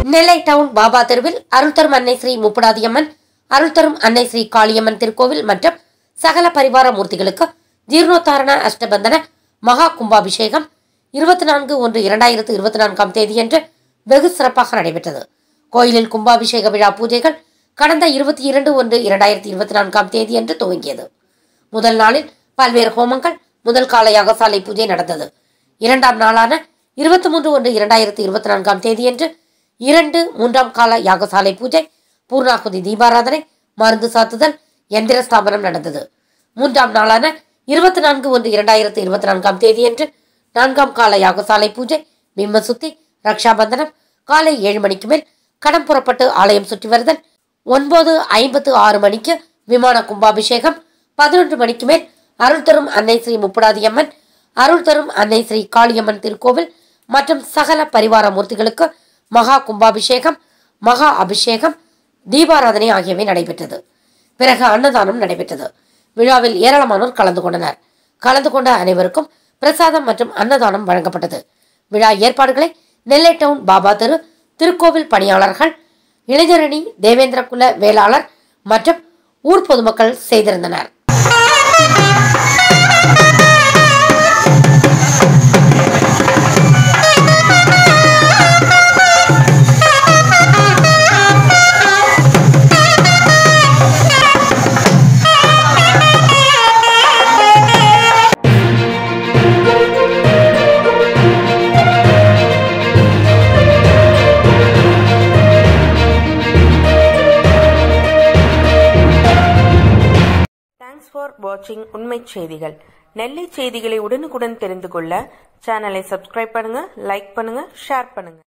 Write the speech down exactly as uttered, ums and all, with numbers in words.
நெல்லை down Baba தெருவில் அருள் தரும் அன்னை ஸ்ரீ முப்புடாதியம்மன், அருள் தரும் அன்னை ஸ்ரீ காளியம்மன் திருக்கோவில் மற்றும் சகல பரிவார மூர்த்திகளுக்கு ஜீர்ணோத்தாரண அஷ்டபந்தன மகா கும்பாபிஷேகம் இருபத்தி நான்கு ஒன்று இரண்டாயிரத்து இருபத்தி நான்காம் தேதியன்று வெகு சிறப்பாக நடைபெற்றது. கோயிலில் கும்பாபிஷேக விழா பூஜைகள் கடந்த இருபத்தி இரண்டு ஒன்று இரண்டாயிரத்தி இருபத்தி நான்காம் தேதியன்று துவங்கியது. முதல் நாளில் பல்வேறு ஹோமங்கள், முதல் கால யாகசாலை பூஜை நடந்தது. இரண்டாம் நாளான இருபத்தி மூன்று ஒன்று இரண்டாயிரத்தி இருபத்தி நான்காம் தேதியன்று இரண்டு மூன்றாம் கால யாகசாலை பூஜை, பூர்ணாகுதி தீபாராதனை, மருந்து சாத்துதல், எந்திர ஸ்தாபனம் நடந்தது. மூன்றாம் நாளான இருபத்தி நான்கு ஒன்று இரண்டாயிரத்தி இருபத்தி நான்காம் தேதியன்று நான்காம் கால யாகசாலை பூஜை, பிம்ம சுத்தி, ரக்ஷாபந்தனம், காலை ஏழு மணிக்கு மேல் கடம் புறப்பட்டு ஆலயம் சுற்றி வருதல், ஒன்பது ஐம்பத்து ஆறு மணிக்கு விமான கும்பாபிஷேகம், பதினொன்று மணிக்கு மேல் அருள் தரும் அன்னை ஸ்ரீ முப்புடாதியம்மன், அருள் தரும் அன்னை ஸ்ரீ காளியம்மன் திருக்கோவில் மற்றும் சகல பரிவார மூர்த்திகளுக்கு மகா கும்பாபிஷேகம், மகா அபிஷேகம், தீபாராதனை ஆகியவை நடைபெற்றது. பிறகு அன்னதானம் நடைபெற்றது. விழாவில் ஏராளமானோர் கலந்து கொண்டனர். கலந்து கொண்ட அனைவருக்கும் பிரசாதம் மற்றும் அன்னதானம் வழங்கப்பட்டது. விழா ஏற்பாடுகளை நெல்லை டவுன் பாபா தெரு திருக்கோவில் பணியாளர்கள், இளைஞரணி, தேவேந்திர குல வேளாளர் மற்றும் ஊர் பொதுமக்கள் செய்திருந்தனர். Thanks for watching உண்மை செய்திகள். நெல்லை செய்திகளை உடனுக்குடன் தெரிந்து கொள்ள சேனலை சப்ஸ்கிரைப் பண்ணுங்க, லைக் பண்ணுங்க, ஷேர் பண்ணுங்க.